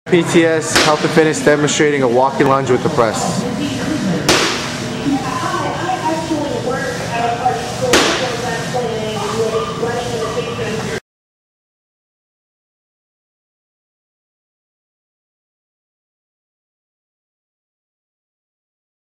PTS Health and Fitness demonstrating a walking lunge with the press.